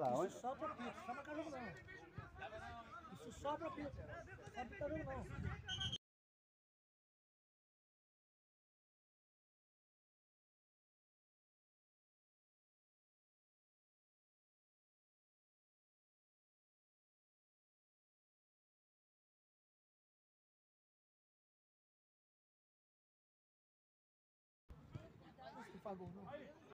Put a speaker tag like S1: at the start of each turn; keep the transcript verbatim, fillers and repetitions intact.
S1: lá,
S2: Isso
S1: onde?
S2: só pra pito, só pra cachorro não. Isso só pra pito, só pra cachorro não. Isso que pagou, não.